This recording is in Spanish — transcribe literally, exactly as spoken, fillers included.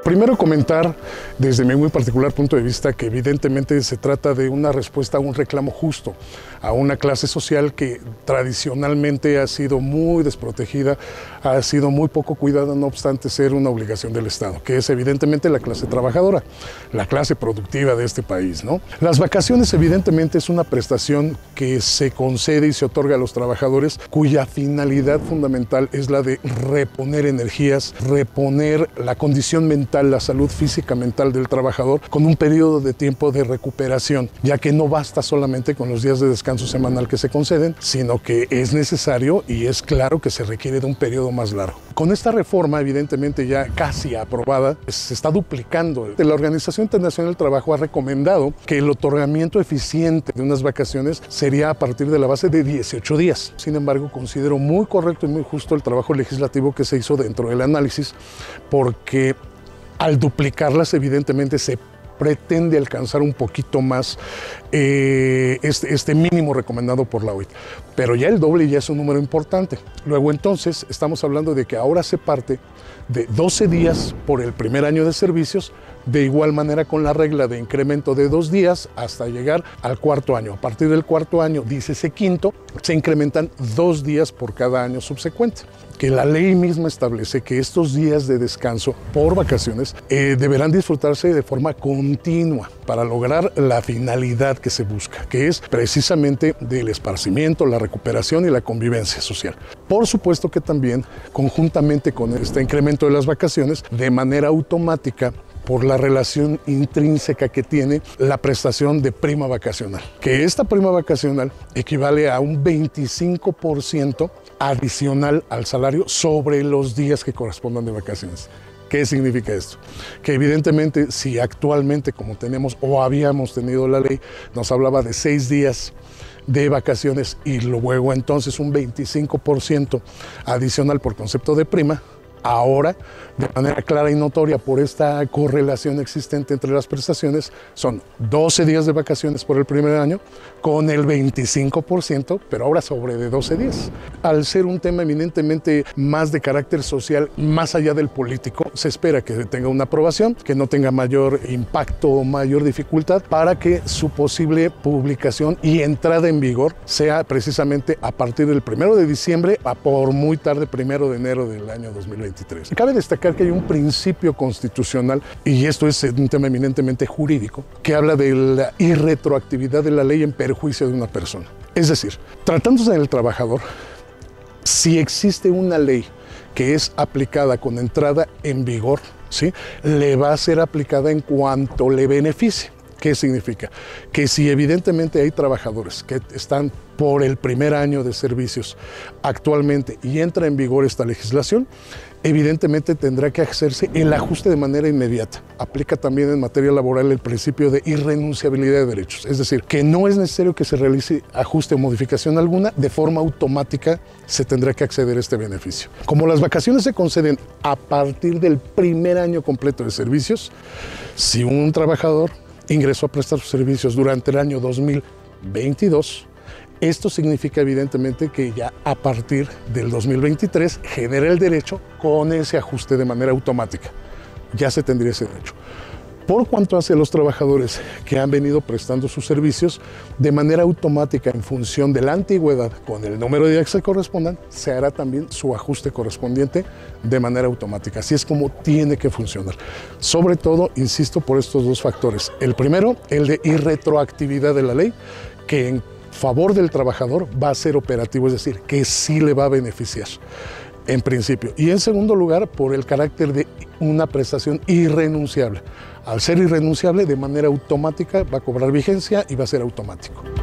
Primero comentar, desde mi muy particular punto de vista, que evidentemente se trata de una respuesta a un reclamo justo, a una clase social que tradicionalmente ha sido muy desprotegida, ha sido muy poco cuidada, no obstante ser una obligación del Estado, que es evidentemente la clase trabajadora, la clase productiva de este país, ¿no? Las vacaciones evidentemente es una prestación que se concede y se otorga a los trabajadores, cuya finalidad fundamental es la de reponer energías, reponer la condición mental, la salud física mental del trabajador con un periodo de tiempo de recuperación, ya que no basta solamente con los días de descanso semanal que se conceden, sino que es necesario y es claro que se requiere de un periodo más largo. Con esta reforma, evidentemente ya casi aprobada, se está duplicando. La Organización Internacional del Trabajo ha recomendado que el otorgamiento eficiente de unas vacaciones sería a partir de la base de dieciocho días. Sin embargo, considero muy correcto y muy justo el trabajo legislativo que se hizo dentro del análisis, porque al duplicarlas, evidentemente, se pretende alcanzar un poquito más eh, este, este mínimo recomendado por la O I T. Pero ya el doble ya es un número importante. Luego, entonces, estamos hablando de que ahora se parte de doce días por el primer año de servicios, de igual manera con la regla de incremento de dos días hasta llegar al cuarto año. A partir del cuarto año, dícese quinto, se incrementan dos días por cada año subsecuente. Que la ley misma establece que estos días de descanso por vacaciones eh, deberán disfrutarse de forma continua para lograr la finalidad que se busca, que es precisamente del esparcimiento, la recuperación y la convivencia social. Por supuesto que también, conjuntamente con este incremento de las vacaciones, de manera automática, por la relación intrínseca que tiene la prestación de prima vacacional, que esta prima vacacional equivale a un veinticinco por ciento adicional al salario sobre los días que correspondan de vacaciones. ¿Qué significa esto? Que evidentemente si actualmente, como tenemos o habíamos tenido la ley, nos hablaba de seis días de vacaciones y luego entonces un veinticinco por ciento adicional por concepto de prima, ahora, de manera clara y notoria por esta correlación existente entre las prestaciones, son doce días de vacaciones por el primer año con el veinticinco por ciento, pero ahora sobre de doce días. Al ser un tema eminentemente más de carácter social, más allá del político, se espera que tenga una aprobación, que no tenga mayor impacto o mayor dificultad para que su posible publicación y entrada en vigor sea precisamente a partir del primero de diciembre a por muy tarde primero de enero del año dos mil veintitrés. Cabe destacar que hay un principio constitucional, y esto es un tema eminentemente jurídico, que habla de la irretroactividad de la ley en perjuicio de una persona. Es decir, tratándose del trabajador, si existe una ley que es aplicada con entrada en vigor, ¿sí?, le va a ser aplicada en cuanto le beneficie. ¿Qué significa? Que si evidentemente hay trabajadores que están por el primer año de servicios actualmente y entra en vigor esta legislación, evidentemente tendrá que hacerse el ajuste de manera inmediata. Aplica también en materia laboral el principio de irrenunciabilidad de derechos, es decir, que no es necesario que se realice ajuste o modificación alguna, de forma automática se tendrá que acceder a este beneficio. Como las vacaciones se conceden a partir del primer año completo de servicios, si un trabajador ingresó a prestar sus servicios durante el año dos mil veintidós, esto significa evidentemente que ya a partir del dos mil veintitrés genera el derecho con ese ajuste de manera automática. Ya se tendría ese derecho. Por cuanto hace a los trabajadores que han venido prestando sus servicios, de manera automática en función de la antigüedad con el número de días que se correspondan, se hará también su ajuste correspondiente de manera automática. Así es como tiene que funcionar. Sobre todo, insisto, por estos dos factores. El primero, el de irretroactividad de la ley, que en favor del trabajador va a ser operativo, es decir, que sí le va a beneficiar en principio. Y en segundo lugar, por el carácter de una prestación irrenunciable. Al ser irrenunciable, de manera automática va a cobrar vigencia y va a ser automático.